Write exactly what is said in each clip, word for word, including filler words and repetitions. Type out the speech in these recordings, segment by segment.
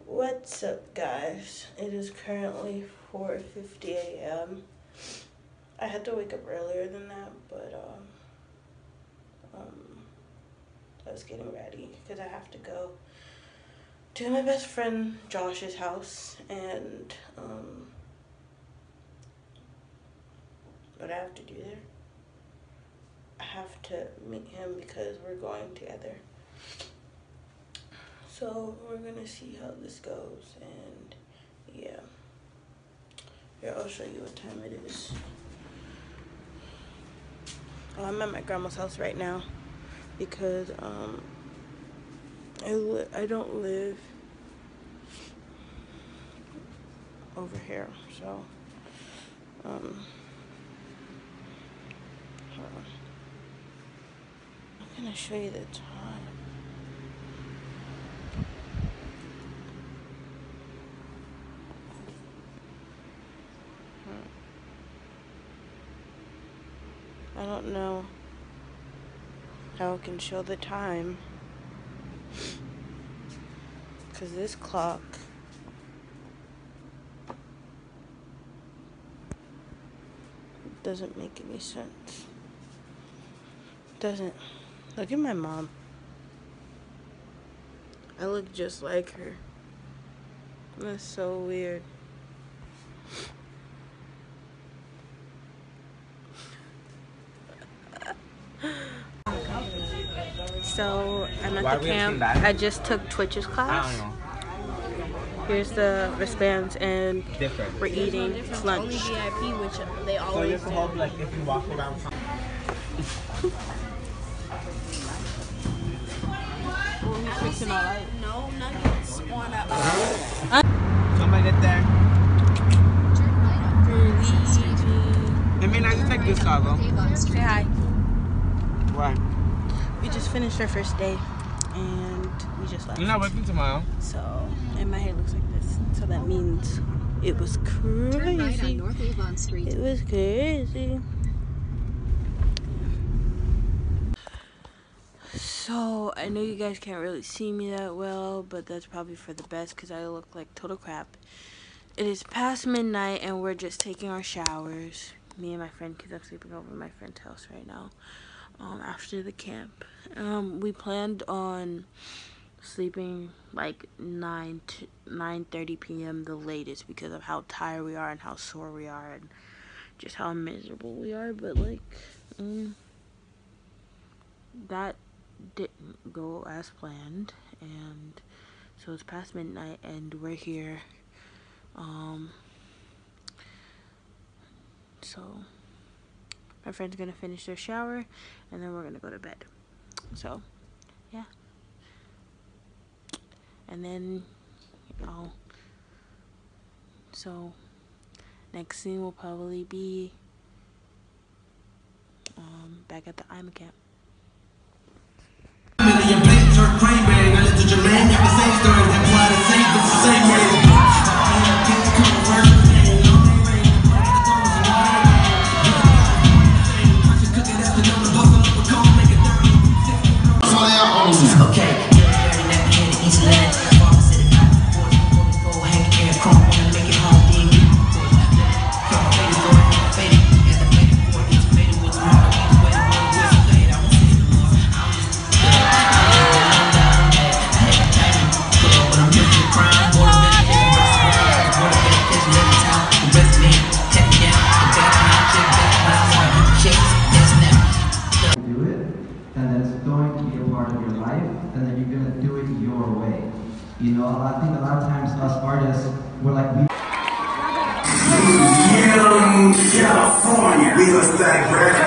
What's up, guys? It is currently four fifty a m I had to wake up earlier than that, but um, um, I was getting ready because I have to go to my best friend Josh's house, and um, what I have to do there, I have to meet him because we're going together. So we're gonna see how this goes, and yeah. Here, I'll show you what time it is. Oh, I'm at my grandma's house right now because um, I li I don't live over here, so um, hold on. I'm gonna show you the time. I don't know how I can show the time because this clock doesn't make any sense. Doesn't. Look at my mom. I look just like her. That's so weird. So I'm at the camp. I just took Twitch's class. I don't know. Here's the wristbands, and Different. we're eating lunch. Only V I P, which they So always you have to hold, like, if you walk around. fixing all right. No nuggets on a. Somebody get there. I mean, I just take this out, though. Say hi. Why? We just finished our first day, and we just left. You're not working tomorrow. So, and my hair looks like this. So that means it was crazy. Turn right on North Avon Street. It was crazy. So, I know you guys can't really see me that well, but that's probably for the best because I look like total crap. It is past midnight, and we're just taking our showers. Me and my friend, because I'm sleeping over at my friend's house right now. Um, after the camp, um, we planned on sleeping like nine to nine thirty p m the latest because of how tired we are and how sore we are and just how miserable we are. But like, um, that didn't go as planned, and so it's past midnight, and we're here. Um, so. My friend's gonna finish their shower, and then we're gonna go to bed. So, yeah. And then, you know, so next scene will probably be um, back at the I M A camp. You know, I think a lot of times us artists, we're like, we Young California, we gonna stack bread.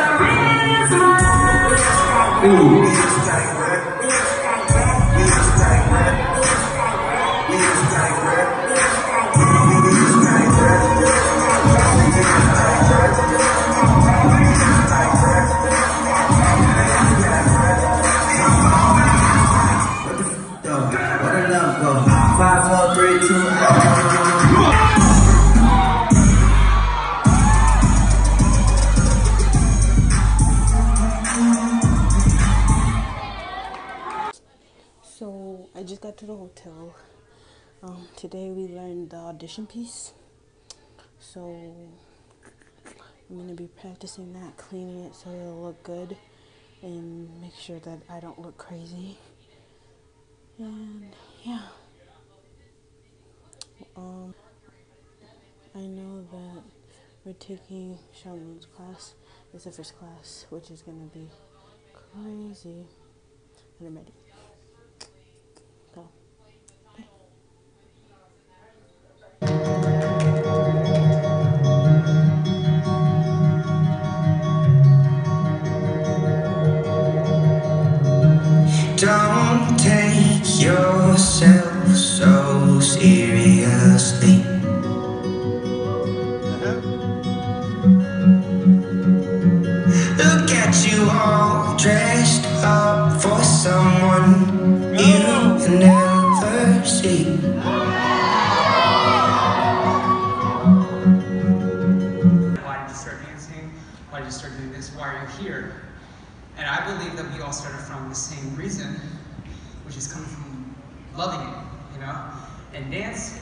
Ooh. We gonna stack bread. We gonna stack bread. We gonna stack bread. We gonna stack bread. We gonna stack bread. We gonna stack bread. What the love go? Five, four, three, two. So I just got to the hotel. Um, today we learned the audition piece, so I'm going to be practicing that, cleaning it so it'll look good, and make sure that I don't look crazy. And yeah, um, I know that we're taking Charlene's class. It's the first class, which is going to be crazy, and I'm ready. Go. Don't take yourself so seriously. Look at you all dressed up for someone you never see. Why did you start dancing? Why did you start doing this? Why are you here? And I believe that we all started from the same reason, which is coming from loving it, you know? And dance.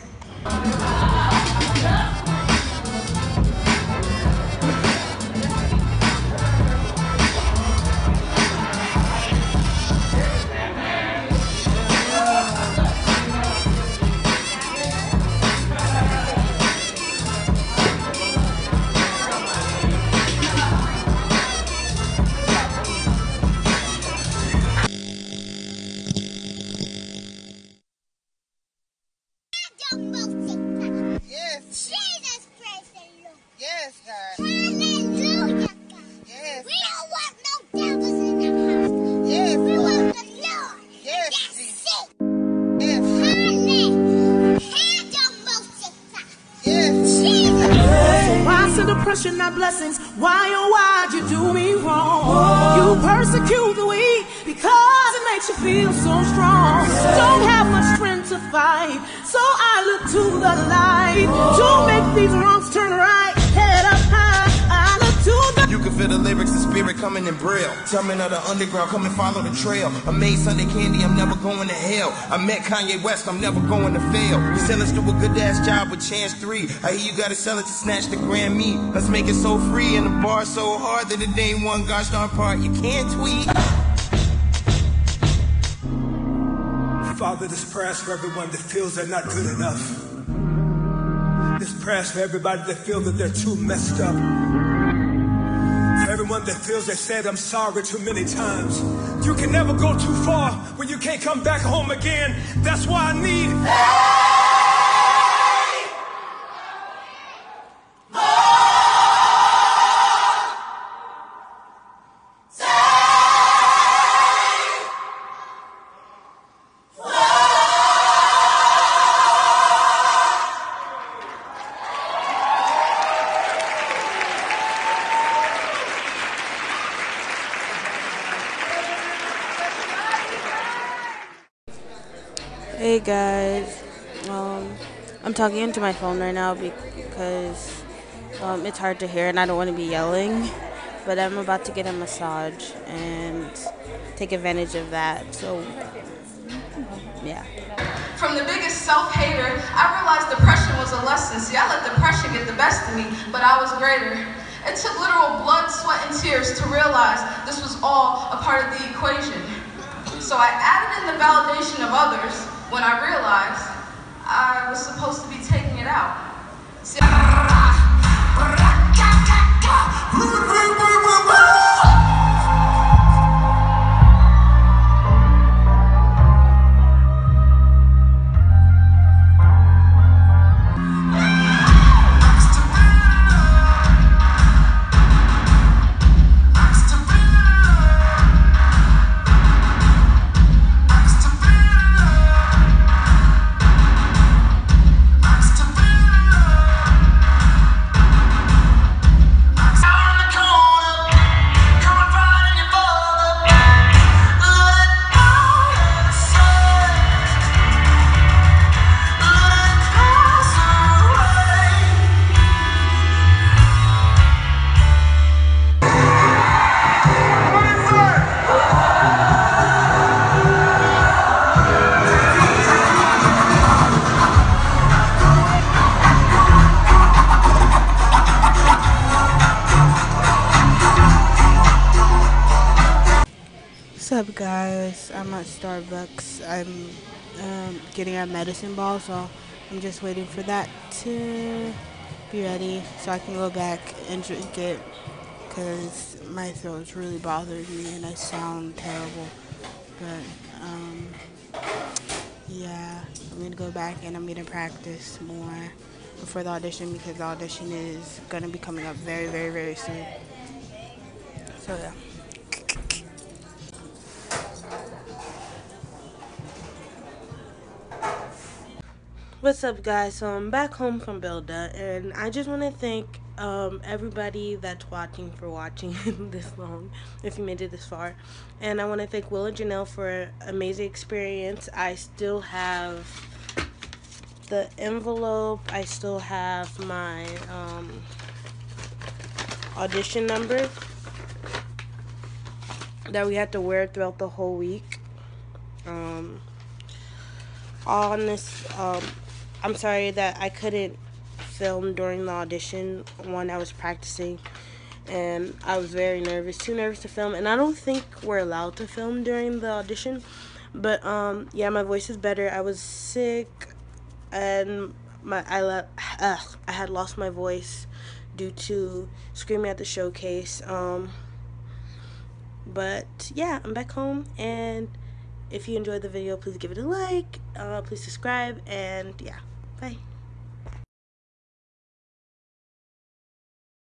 Yes. Jesus praise the Lord. Yes, God. Hallelujah, God. Yes. We don't want no devils in the house. Yes. We want the Lord. Yes, That's Jesus. it. Yes. Hallelujah. Hand your most God. Yes. Jesus. Why send oppression, not blessings? Why, oh, why'd you do me wrong? You persecute the weak because it makes you feel so strong. Don't have much strength to fight, so I look to the light to make these wrongs turn right. Head up high, I look to the. You can feel the lyrics and spirit coming in braille. Coming out of the underground, come and follow the trail. I made Sunday candy, I'm never going to hell. I met Kanye West, I'm never going to fail. Sellers do a good ass job with Chance three. I hear you gotta sell it to snatch the Grammy. Let's make it so free and the bar so hard that it ain't one gosh darn part you can't tweet. Father, this prayer is for everyone that feels they're not good enough. This prayer is for everybody that feels that they're too messed up. For everyone that feels they said I'm sorry too many times. You can never go too far when you can't come back home again. That's why I need... Hey guys, um, I'm talking into my phone right now because um, it's hard to hear and I don't want to be yelling, but I'm about to get a massage and take advantage of that, so yeah. From the biggest self-hater, I realized depression was a lesson. See, I let depression get the best of me, but I was greater. It took literal blood, sweat, and tears to realize this was all a part of the equation. So I added in the validation of others when I realized I was supposed to be taking it out. See, I'm at Starbucks. I'm um, getting a medicine ball, so I'm just waiting for that to be ready so I can go back and drink it because my throat's really bothering me and I sound terrible. But, um, yeah, I'm going to go back and I'm going to practice more before the audition because the audition is going to be coming up very, very, very soon. So, yeah. What's up, guys? So I'm back home from Builda, and I just want to thank um, everybody that's watching for watching this long, if you made it this far. And I want to thank Will and Janelle for an amazing experience. I still have the envelope. I still have my um, audition number that we had to wear throughout the whole week. Um, on this, um, I'm sorry that I couldn't film during the audition. One, I was practicing and I was very nervous, too nervous to film, and I don't think we're allowed to film during the audition. But um, yeah, my voice is better. I was sick and my I let uh, I had lost my voice due to screaming at the showcase. Um, but yeah, I'm back home, and if you enjoyed the video, please give it a like, uh, please subscribe, and yeah, bye.